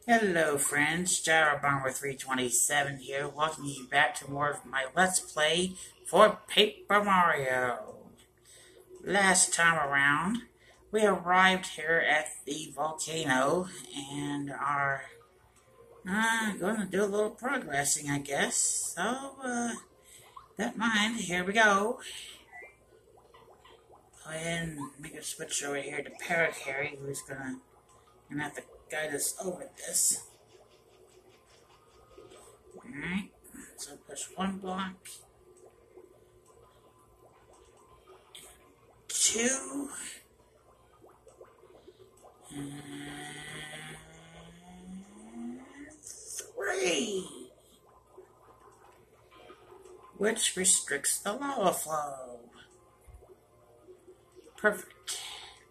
Hello friends, Gyrobomber327 here, welcoming you back to more of my Let's Play for Paper Mario. Last time around, we arrived here at the volcano and are going to do a little progressing, I guess. So, that mind, here we go. Go ahead and make a switch over here to Paracarry, who's gonna have to guide us over this. Alright, so push one block, two, and three, which restricts the lava flow. Perfect.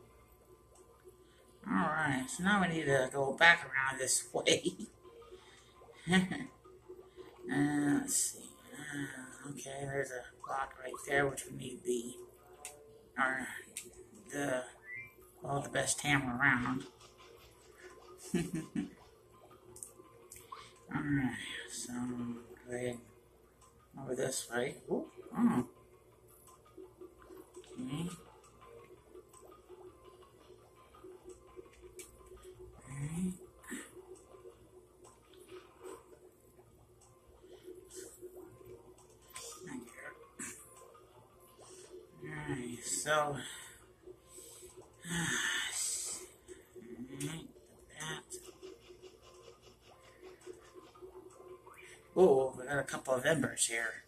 Alright, so now we need to go back around this way. Let's see. Okay, there's a block right there, which we need the best hammer around. Alright, so go ahead over this way. Ooh, oh. Okay. Alright. Alright, so that. Oh, we got a couple of embers here.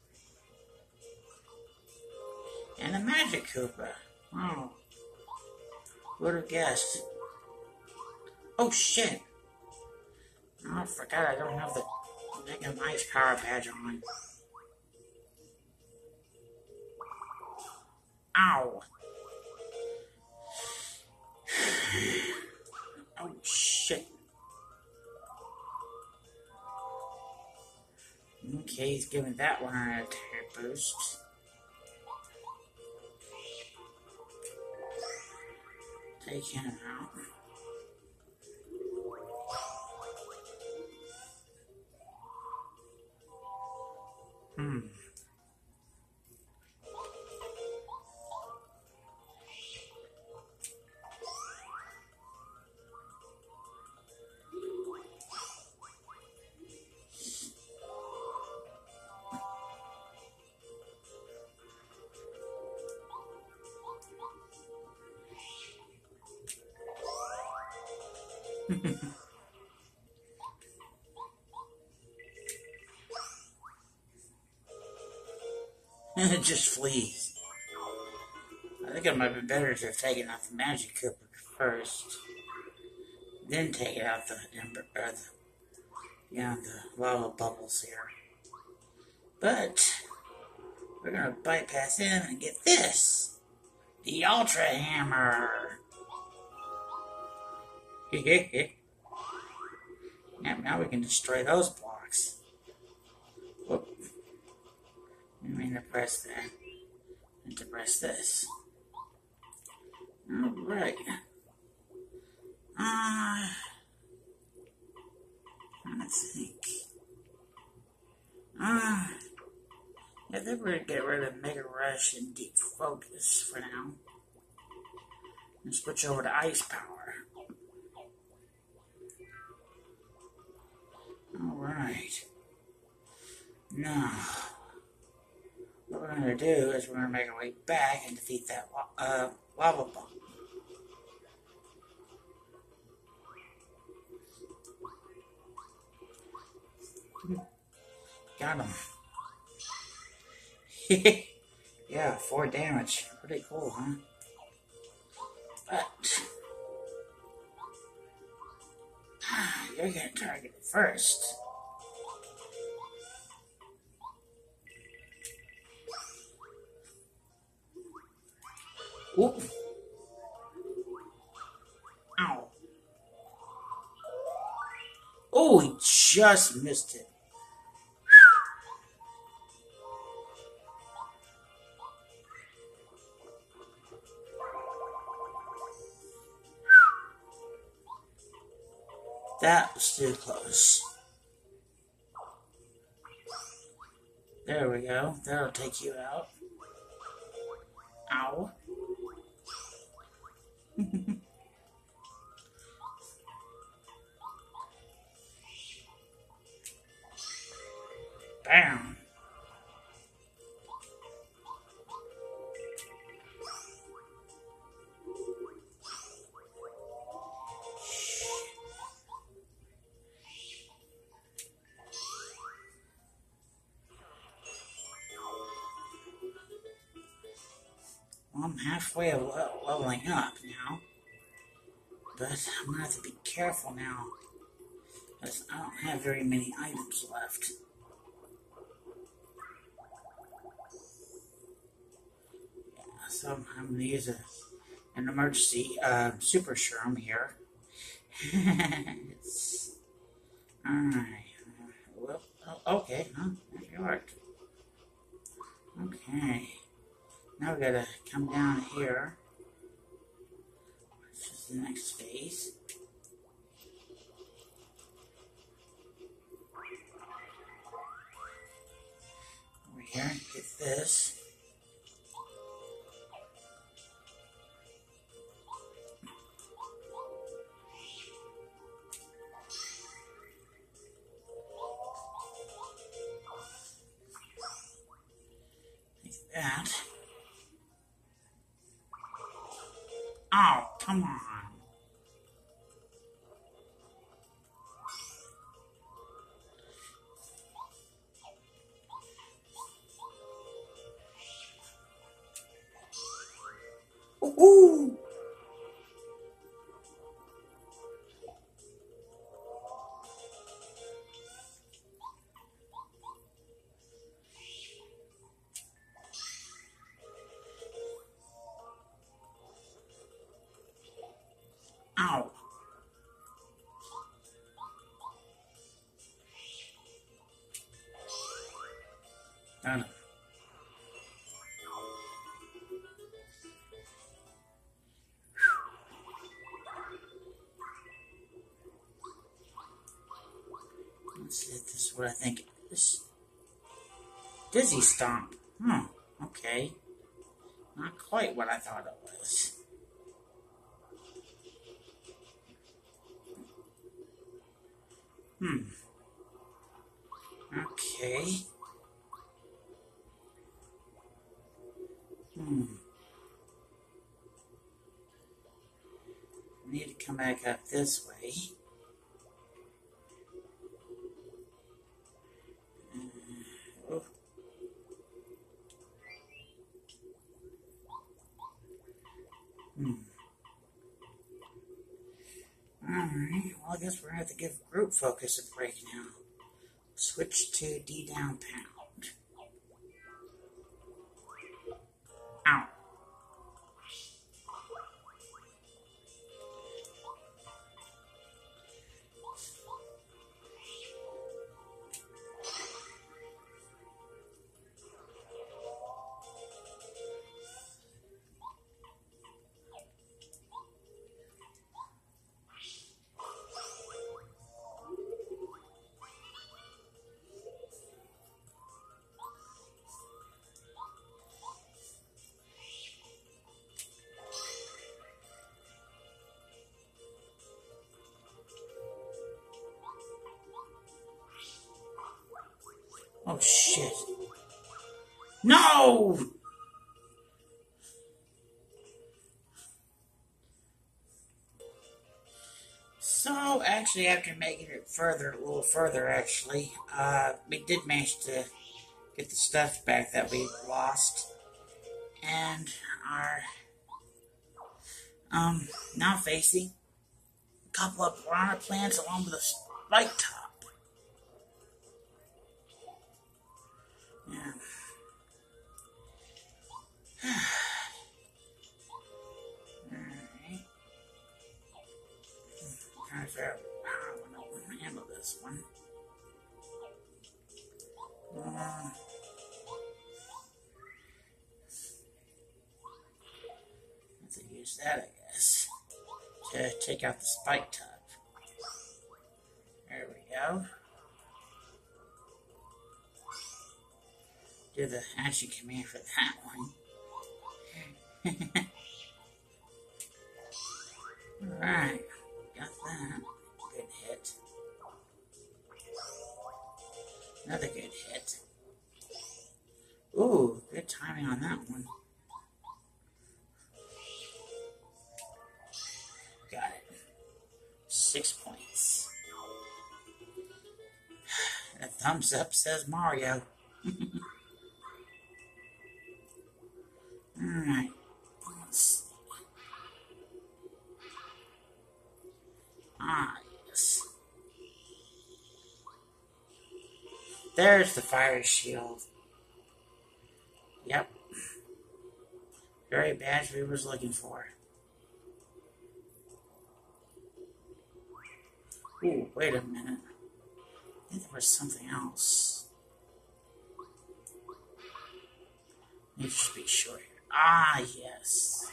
And a magic Koopa. Oh. Who would have guessed? Oh shit! Oh, I forgot I don't have the Mega Ice Power Badge on. Ow! Oh shit. Okay, he's giving that one an attack boost. Take him out. It just flees. I think it might be better to have taken out the magic Koopa first, then take out the the lava bubbles here. But we're gonna bypass him and get this, the Ultra Hammer. Now we can destroy those blocks. Whoop. I mean to press that. And to press this. Alright. Let's think. Yeah, they better get rid of Mega Rush and Deep Focus for now. And switch over to Ice Power. Alright. Now, what we're going to do is we're going to make our way back and defeat that lava bomb. Got him. Yeah, 4 damage. Pretty cool, huh? But you're getting targeted first. Whoop. Ow. Oh, he just missed it. That was too close. There we go. That'll take you out. Ow. Bam. Well, I'm halfway leveling up now. But I'm going to have to be careful now. Because I don't have very many items left. Yeah, so I'm going to use an emergency super shroom here. Alright. Well, okay. Huh? That worked. Okay. Now we gotta come down here. This is the next phase. Over here, get this. Like that. Oh, come on. Ooh. Ow. Got it. Let's see if this is what I think it is. Dizzy Stomp. Okay. Not quite what I thought it was. Okay. I need to come back up this way. Oh. Alright, well I guess we're going to have to give group focus a break now. Switch to D down pound. Ow. Oh shit. No! So, actually, after making it a little further, actually, we did manage to get the stuff back that we lost. And are, now facing a couple of piranha plants along with a spike top. Yeah. Alright. Trying to figure out how I'm going to handle this one. Let's use that, I guess, to take out the spike top. go. Do the action command for that one. Alright, got that. Good hit. Another good hit. Ooh, good timing on that one. Got it. 6 points. A thumbs up says Mario. Alright. Let's see. Ah, yes. There's the fire shield. Yep. Very badge we was looking for. Ooh, wait a minute. I think there was something else. Let me just be sure here. Ah, yes.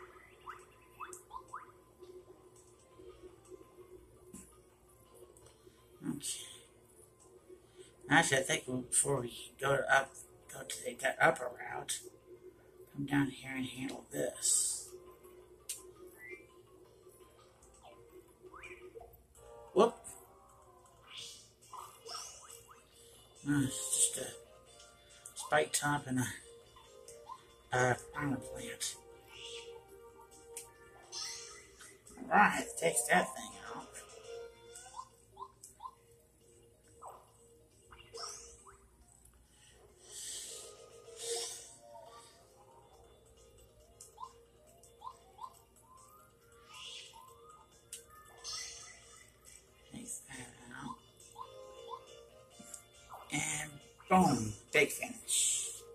Okay. Actually, I think before we go to the upper route, come down here and handle this. Whoop. It's just a spike top and a power plant. Alright, takes that thing out. Takes that out. And boom, big finish.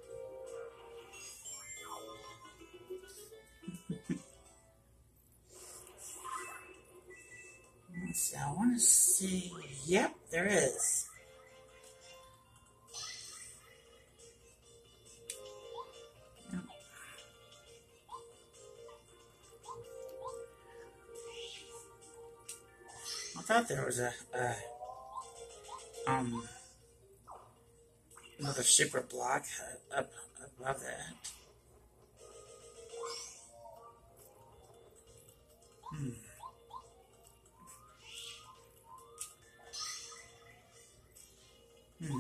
So I want to see. Yep, there is. Yep. I thought there was another super block up above that. Yeah.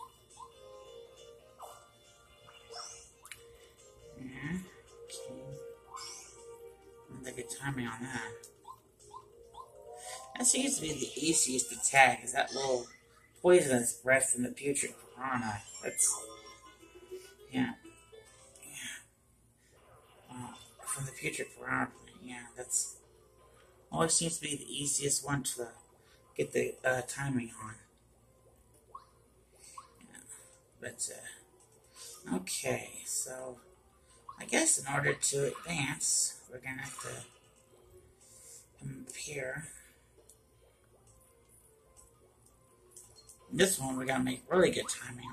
Okay. Not a good timing on that. That seems to be the easiest attack, is that little poisonous breath from the putrid piranha. That's, yeah. From the putrid piranha, yeah, that's always seems to be the easiest one to get the timing on. Yeah. But, okay, so I guess in order to advance, we're gonna have to come up here. This one we gotta make really good timing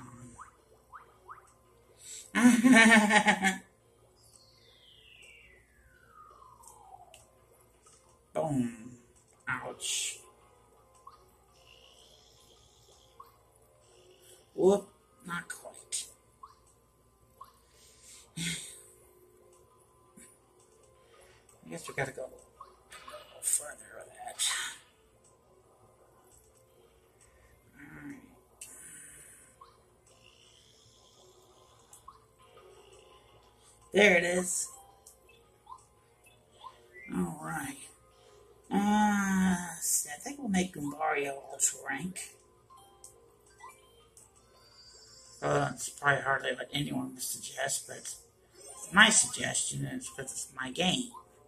on. Boom. Ouch. Whoop. Not quite. I guess we gotta go a little further with that. Alright. There it is. Alright. See, I think we'll make Mario Ultra Rank. It's probably hardly what anyone would suggest, but my suggestion is because it's my game.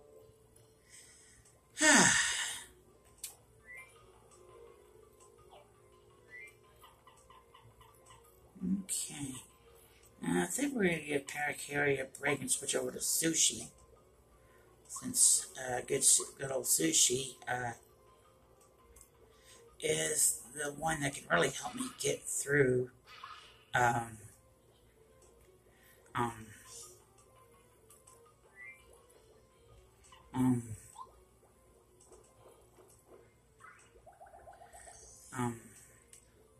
Okay. I think we're going to give Parakarry a break and switch over to Sushi. Since good old Sushi is the one that can really help me get through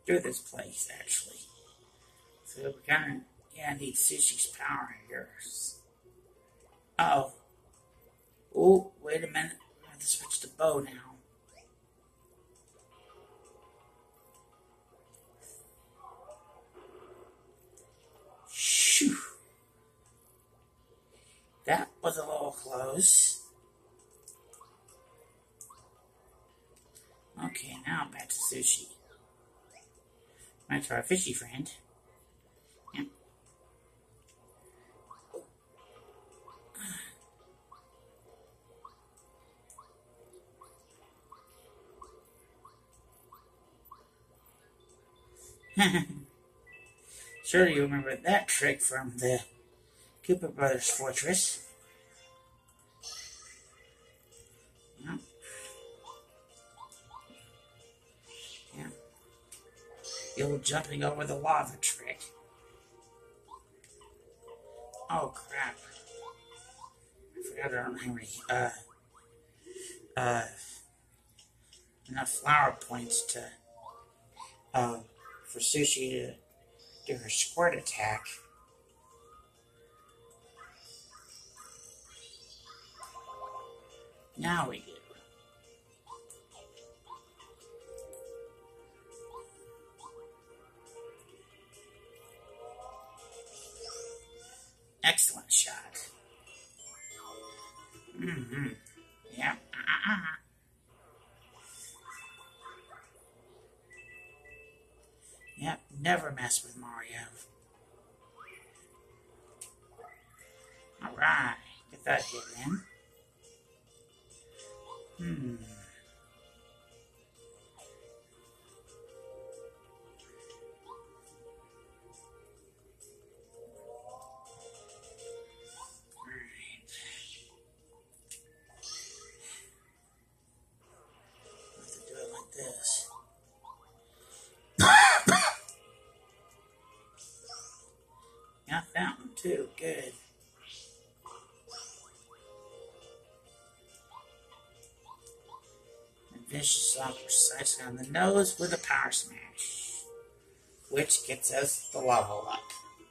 through this place, actually. So we kind of, yeah, need Sushi's power here. Uh oh. Oh, wait a minute. We have to switch to bow now. Shoo. That was a little close. Okay, now back to Sushi. Back to our fishy friend. Yeah. Surely you remember that trick from the Cooper Brothers Fortress. Yeah. Yeah. The old jumping over the lava trick. Oh crap. I forgot I don't have enough flower points to for Sushi to do her squirt attack. Now we do. Excellent shot. Mm-hmm. Yep. Yep. Never mess with Mario. Alright. Get that hit in. This. Got that one too. Good. And vicious shot precisely on the nose with a power smash, which gets us the level up.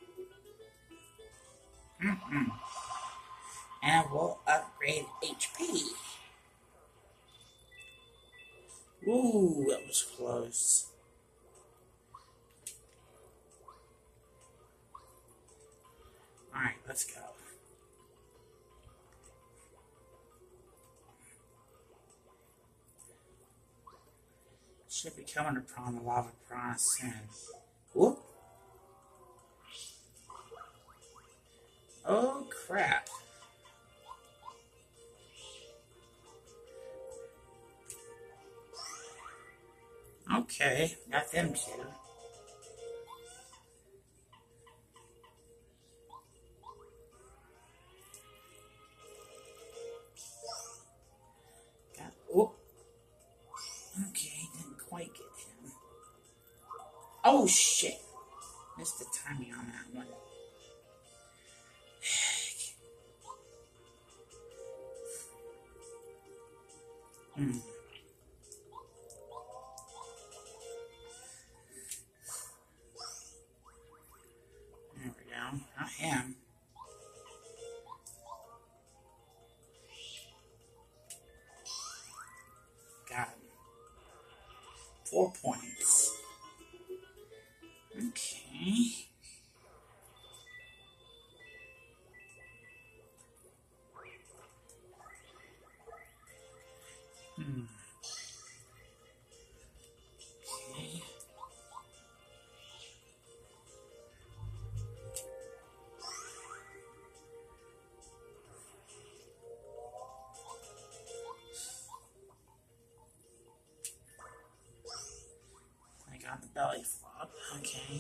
And we'll upgrade HP. Ooh, that was close. Alright, let's go. Should be coming upon the lava piranha soon. Whoop. Oh, crap. Okay, got them two. Whoop. Okay, didn't quite get him. Oh, shit. Missed the timing on that one. There we go. Not him. Got him. 4 points. Okay. Okay. I got the belly flop. Okay.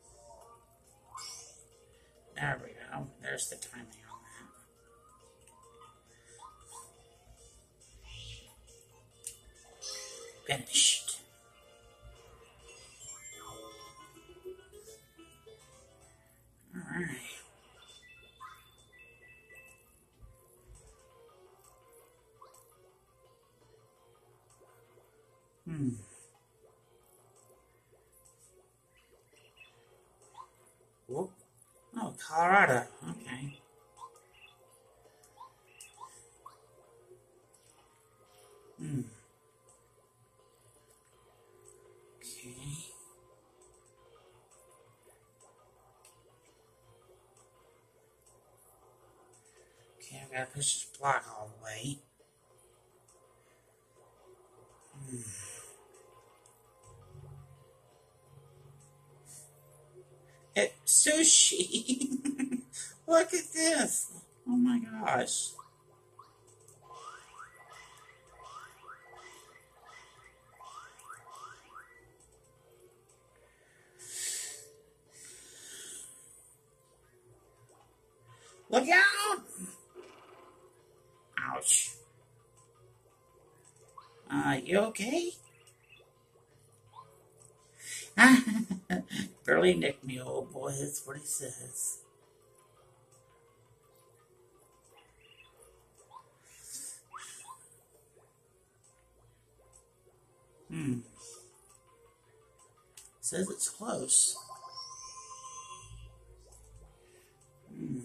There we go. There's the timing on that. Finished. Alright. Whoop. Oh, Colorado. Okay. Hmm. Okay. Okay, I've got to push this block all the way. Hmm. Sushi! Look at this! Oh my gosh. Look out! Ouch. You okay? Barely nicked me, old boy. That's what he says. Hmm. Says it's close. Hmm.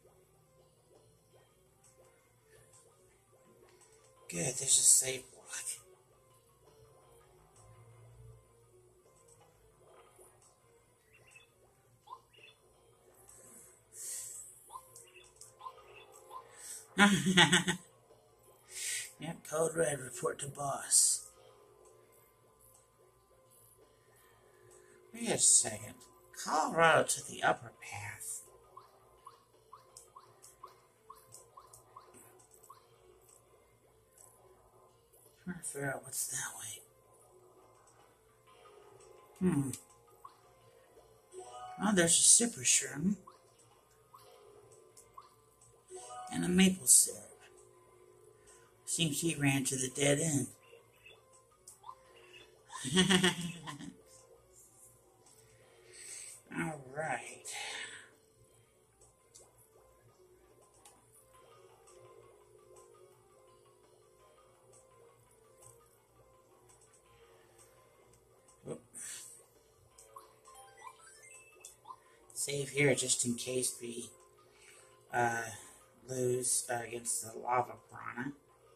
Good, there's a safe block. Yep, code red, report to boss. Wait a second. Colorado to the upper path. I'm trying to figure out what's that way. Hmm. Oh, there's a super shroom. And a maple syrup. Seems he ran to the dead end. Alright. Save here just in case we lose against the lava piranha.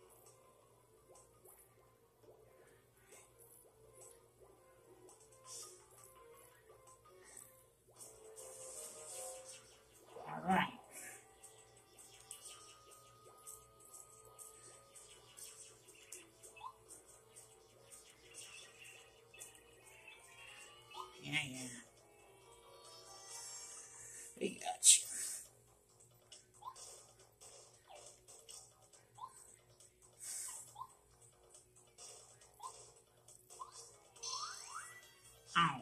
Alright. Yeah. We got you. Ow.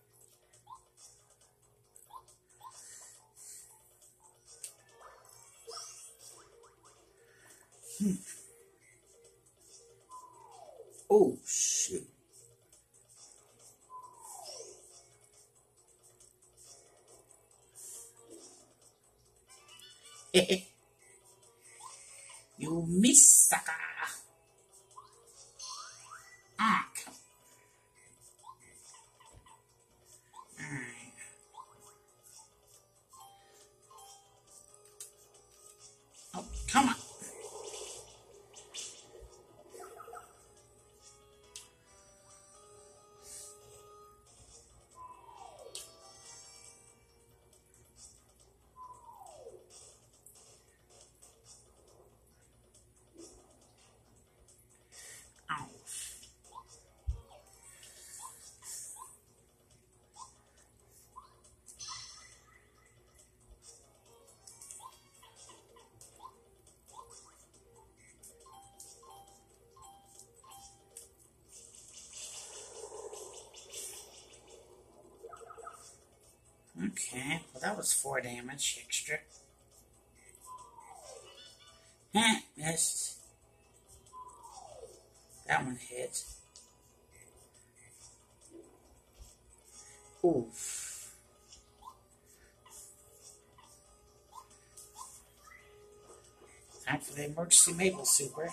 Oh, shoot. You miss, sucker. Ah, come. Alright. Oh, come on. Ow. Okay, well that was 4 damage extra. Missed. That one hit. Oof. Time for the emergency maple super.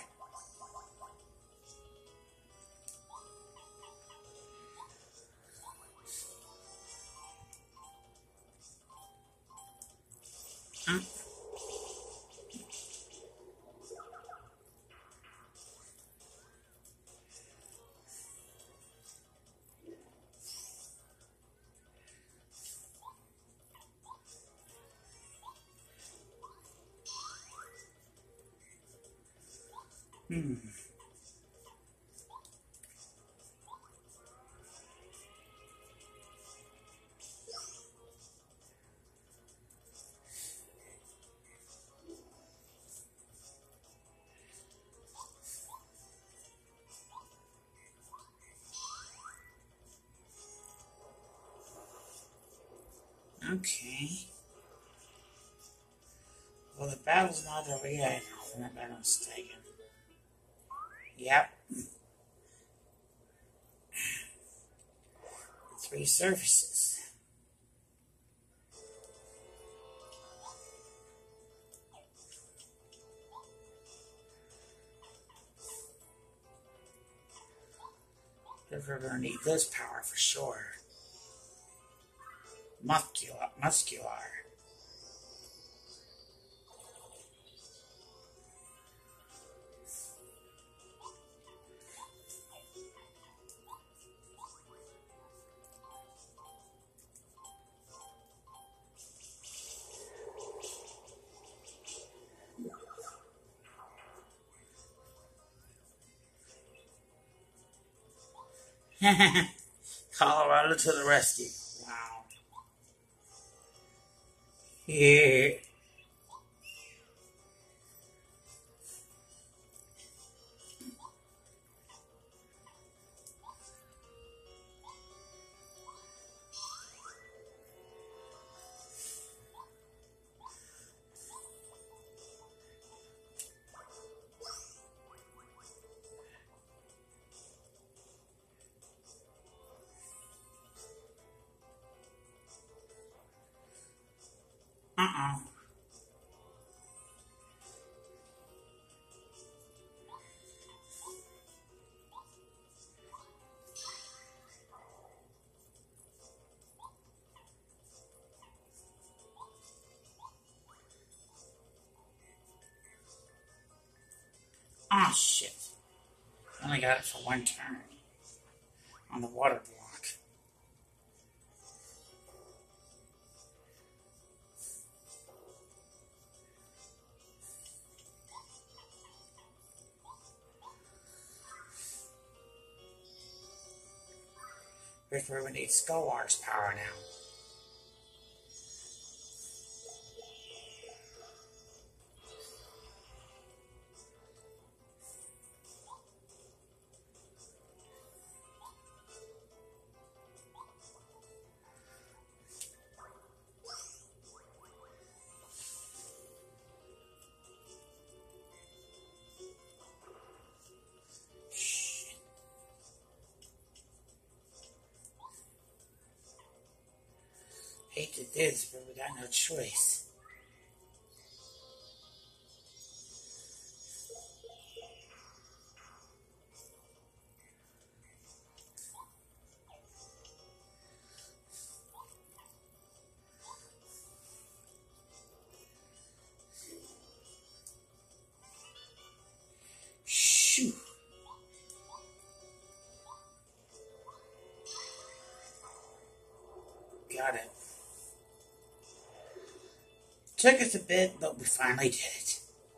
Hmm. Okay. Well, the battle's not over yet. If I'm not mistaken. Yep. Three surfaces. We're going to need this power for sure. Muscular. Colorado to the rescue. Wow. Yeah. Uh-uh. Ah, shit. Only got it for one turn on the water block. Here's where we need Skullwater's power now. Hate to do this, but we got no choice. Shoot. Got it. Took us a bit, but we finally did it.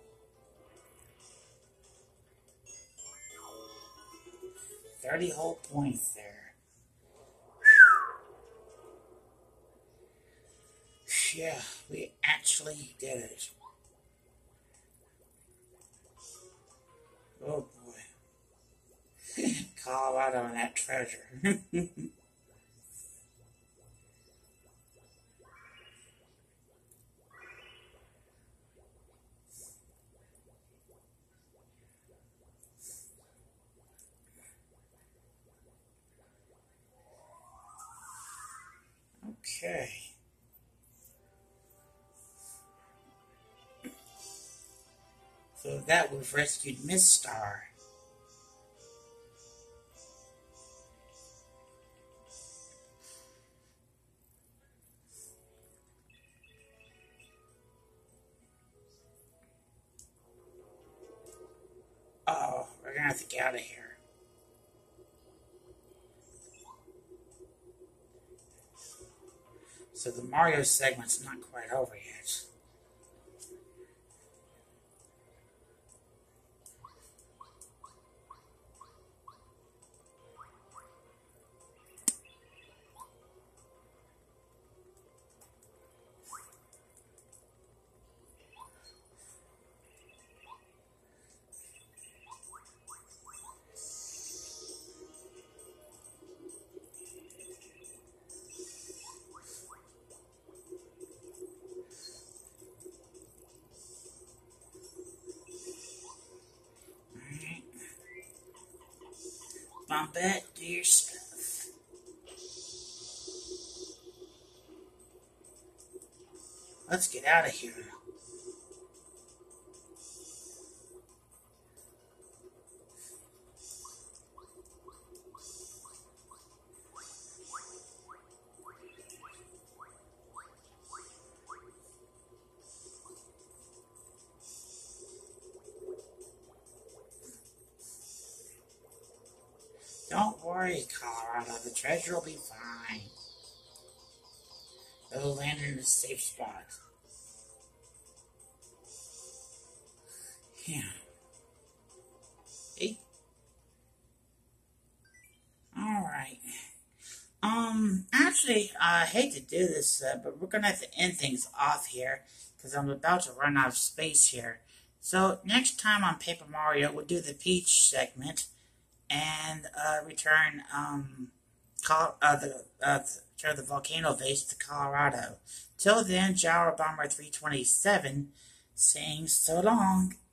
30 whole points there. Yeah, we actually did it. Oh boy. Colorado and that treasure. Okay. So that we've rescued Miss Star. gonna have to get out of here. So the Mario segment's not quite over yet. Alright. Bump it, do your stuff. Let's get out of here. Don't worry, Colorado. The treasure will be fine. It'll land in a safe spot. Yeah. Hey. Alright. Actually, I hate to do this, but we're gonna have to end things off here because I'm about to run out of space here. So next time on Paper Mario, we'll do the Peach segment and return the volcano vase to Colorado. Till then, Gyro Bomber 327 saying so long.